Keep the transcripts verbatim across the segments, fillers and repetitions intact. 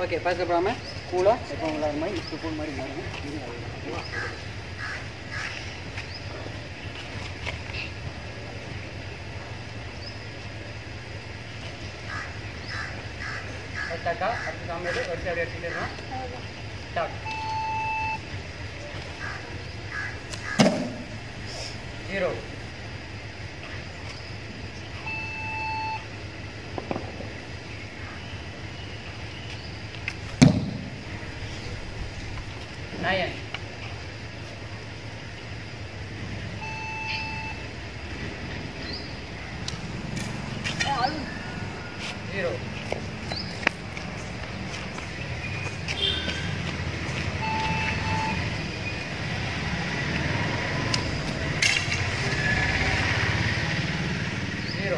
Okay பதட்டப்படாமல் கூலாக எப்போ விளாட்ற மாதிரி இப்போ கூல் மாதிரி மாறுங்க. ஸ்டாக்கா அடுத்த சாமியோட வரிசை அப்படி அடிச்சுட்டு இருக்கோம். Stock zero nine zero zero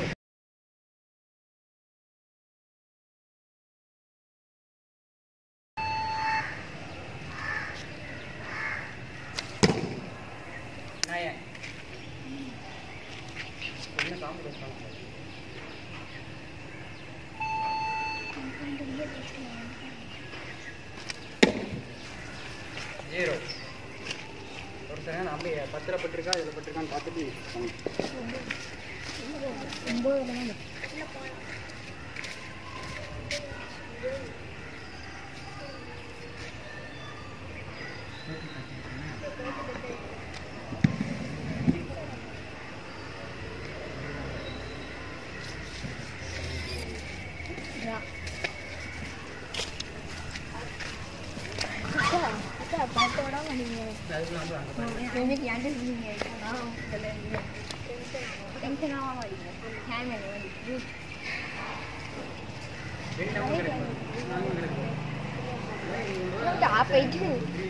nine ini kamu terus kamu zero ஒரு செகண்ட் நம்ம பத்திர பட்டிருக்கா இதில் பட்டிருக்கான்னு பார்த்துட்டு apa itu?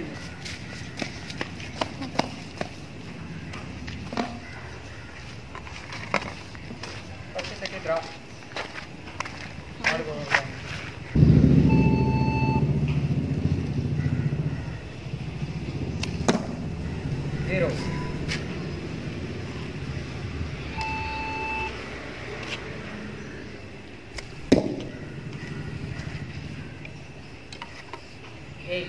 Pasti sakit drop. Zero. Eight.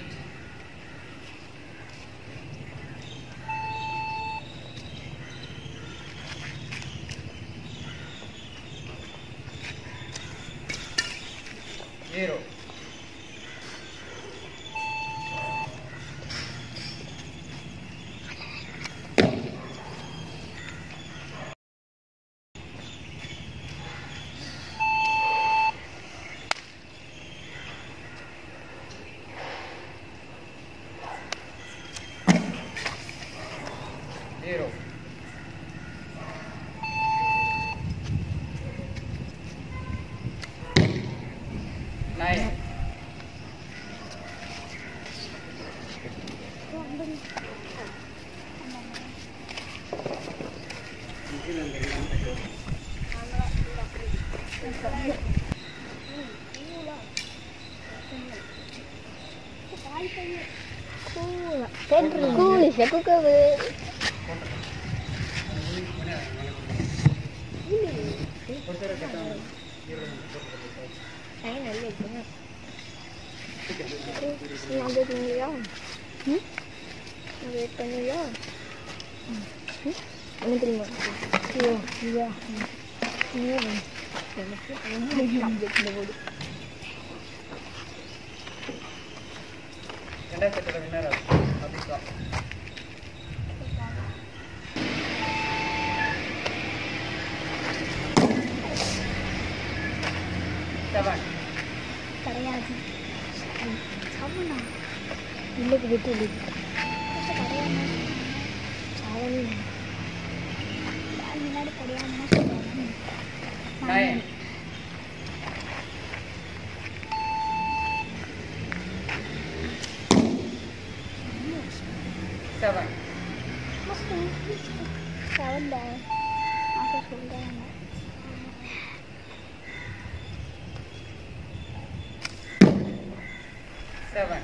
Zero. Zero. Nine. Cool, ya aku ke. Saya nak lihat ni. Nak lihat ni ya. Hmm? Nak lihat ni ya. Hmm? Ini terima. Ya, ya. Ini ni. Ini lihat ni boleh. Kenapa kita tak benar? Habis tak? Seven. Karyaji. Sama na. Ini begitu ni. Karyaji. Cara ni. Ini ada karyaji masuk. Nine. Seven. Masuk. Seven dah. Masuk sudah. Seven.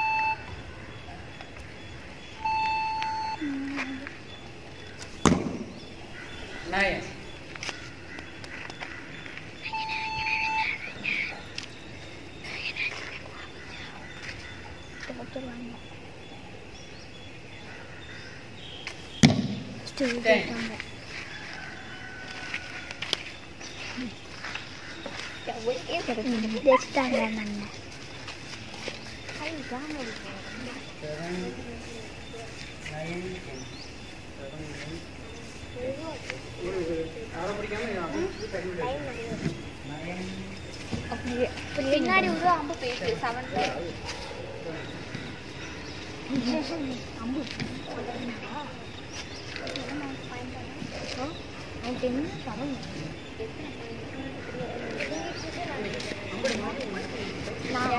Nine. தோத்துறாங்க. Still Ten. ஜெயிச்சாங்க. ஜெயிச்சிட்டாங்க நம்ம. ஐ ஜாம் இருக்கு. seven, nine, ten. seven, nine. யாரை பிடிக்காம nine. அப்படியே பின்னாடி ஒரு அம்பு போயிட்டு செவன்த் அம்பு நான்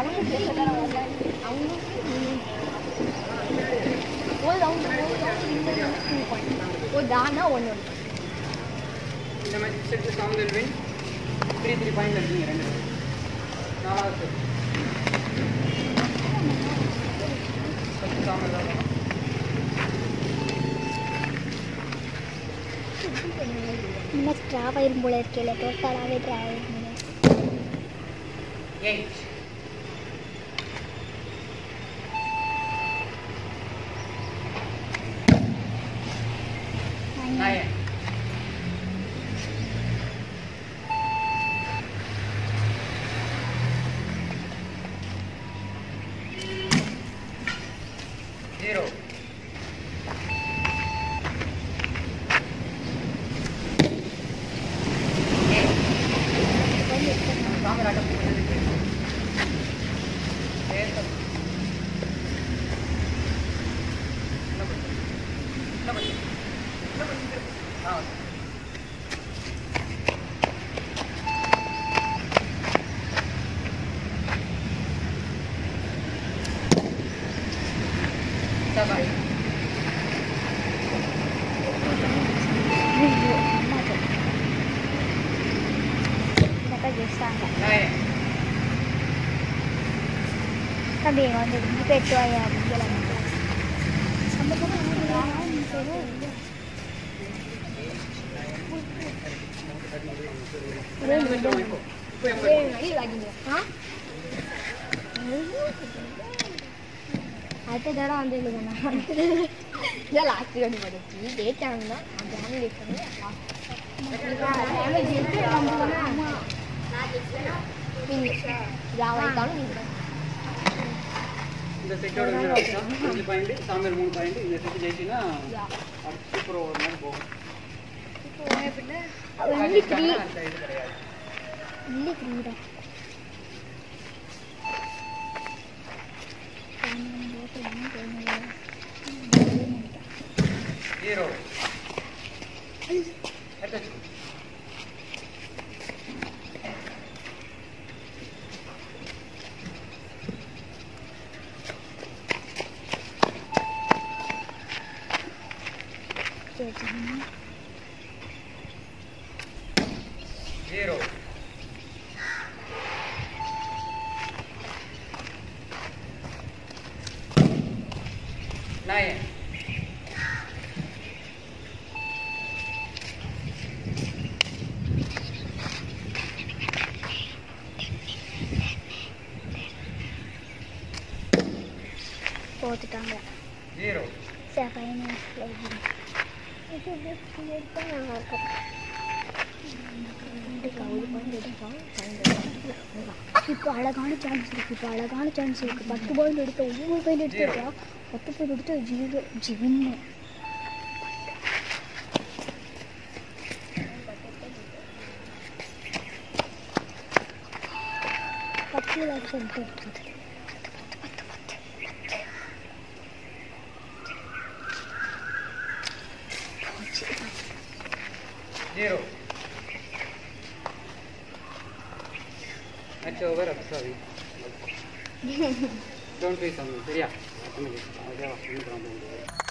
ஒரு தானா ஒன்று இந்த மாதிரி செட்டு சாமிகள் வின் த்ரீ த்ரீ பாயிண்ட் இருக்கீங்க ரெண்டு பேரும். நாலாவது செட்டு சாமிகள் தான் இன்னும் ட்ராவ் ஆயிரும் போல இருக்கல டோட்டலாகவே ட்ராவ் ஆயிரும் எயிட் nine zero சாமி ராட்டம் போயிருக்கு ஏத்தம் என்ன பண்ணு என்ன பண்ணு என்ன பண்ணு ஆ seven nine tapi வந்து பெட்டு ஆயா அப்படிலாம் நம்ம கூட அடுத்த தடவை வந்து இல்லைங்கண்ணா இதான் லாஸ்ட் ரெடி பண்ணுச்சு டேட் ஆகுதுன்னா ஜாமி டேட் பண்ணி ஜாவாய்த்தாலும் நீங்கள் இந்த செட்டோட அஞ்சு பாயிண்ட் சாமியார் மூணு பாயிண்ட் இந்த செட்டு ஜெயிச்சுன்னா சூப்பர் ஓவர் மாதிரி போகும். ஒன்லி த்ரீ அந்த இது கிடையாது. ஒன்லி த்ரீ தான் ஜீரோ எடுத்து zero nine போட்டுட்டாங்க zero செவன் இப்போ அழகான சான்ஸ் இருக்கு இப்போ அழகான சான்ஸ் இருக்கு பத்து பாயிண்ட் எடுத்து ஒவ்வொரு பாயிண்ட் எடுத்துட்டா பத்து பாயிண்ட் எடுத்து ஜீரோ ஜின்னு பத்து லட்சம் எடுத்து zero match over sorry don't be sorry சரியா